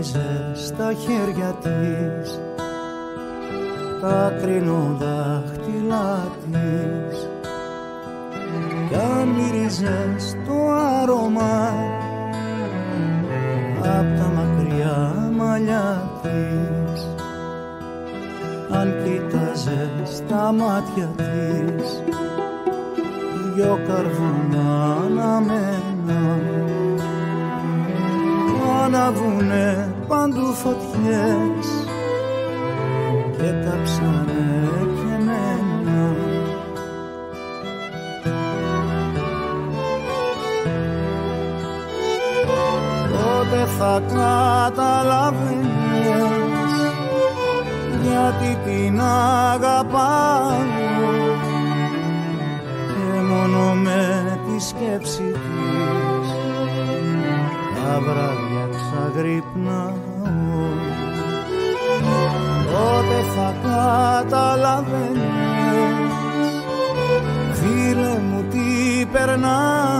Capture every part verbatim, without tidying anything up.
γέμιζε στα χέρια της τα κρινοδάχτυλα της κι αν μύριζε στο άρωμα απ' τα μακριά μαλλιά της, αν κοίταζε στα μάτια της δυο καρβούνα αναμένα, αναβούνε παντού φωτιές και κάψανε και εμένα. Τότε θα καταλαβαίνεις γιατί την αγαπάω και μόνο με τη σκέψη της τα βράδια ξαγρυπνάω. Τότε θα καταλαβαίνεις φίλε μου τι περνάω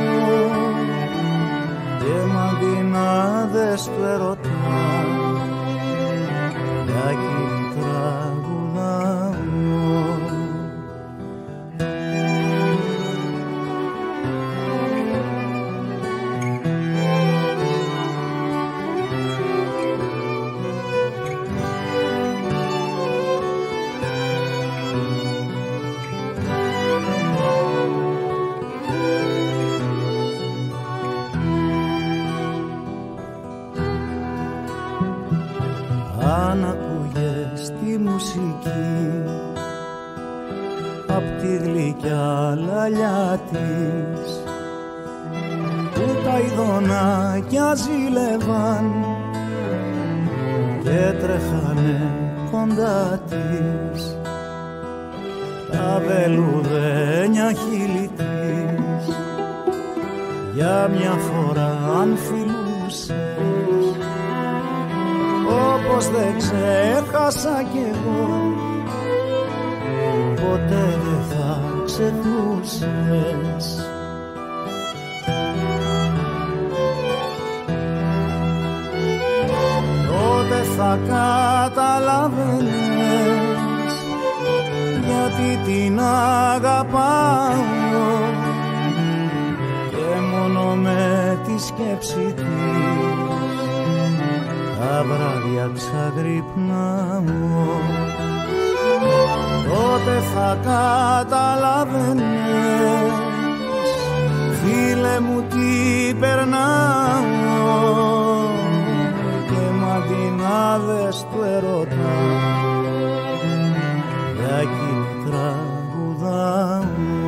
και μ' αντί να δες του ερωτά για εκείνη τραγουδάω. Αν ακούγες τη μουσική απ' τη γλυκιά λαλιά της που τα ειδονάκια ζήλευαν και τρέχανε κοντά της τα βελουδένια χείλη της για μια φορά αν φιλούσες όπως δεν ξέχασα κι εγώ ποτέ δεν θα ξεχνούσες. Τότε θα καταλαβαίνεις γιατί την αγαπάω και μόνο με τη σκέψη της τα βράδια ξαγρυπνάω. Τότε θα καταλαβαίνεις φίλε μου τι περνάω και μ' αντί να δες του ερώτα για εκείνη τραγουδάω.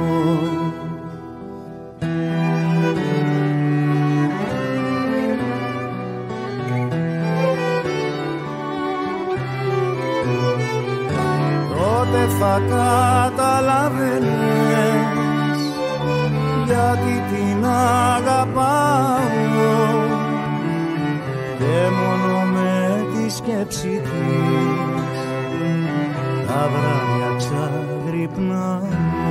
Τότε θα καταλαβαίνεις γιατί την αγαπάω και μόνο με τη σκέψη της τα βράδια ξαγρυπνάω.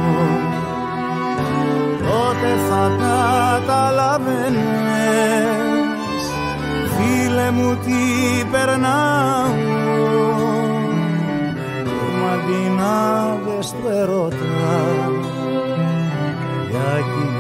Τότε θα καταλαβαίνεις φίλε μου τι περνάω αντί να δες του ερώτα για εκείνη